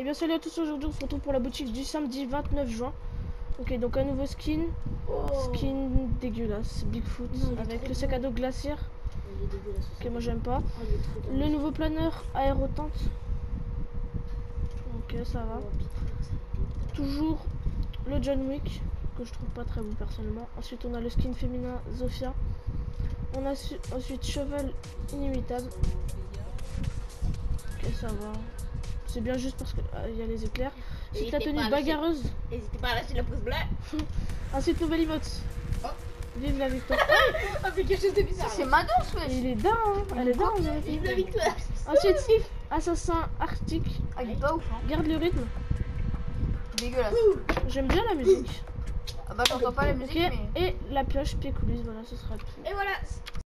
bien salut à tous, aujourd'hui on se retrouve pour la boutique du samedi 29 juin. Ok, donc un nouveau skin. Skin dégueulasse, Bigfoot, avec le sac à dos glaciaire. Il est dégueulasse aussi. Ok, moi j'aime pas. Oh, il est trop Le dingue. nouveau planeur aérotente. Ok, ça va. Oh, Bigfoot. Toujours le John Wick, que je trouve pas très beau personnellement. Ensuite on a le skin féminin Zofia. On a ensuite cheval inimitable. Ok, ça va. C'est bien juste parce qu'il y a les éclairs. Ensuite la tenue bagarreuse. N'hésitez pas à lâcher le pouce bleu. Ensuite nouvelle emote. Oh. Vive la victoire. Ah, mais quelque chose de bizarre. C'est Mados, ouais. Il est dingue, hein. Elle est dingue. Vive la victoire. Ensuite assassin arctique. Ah, il est pas ouf, hein. Garde le rythme. Dégueulasse. J'aime bien la musique. Ah bah, j'entends pas la musique, Ok, mais. et la pioche pied coulisse, voilà, ce sera tout. Et voilà.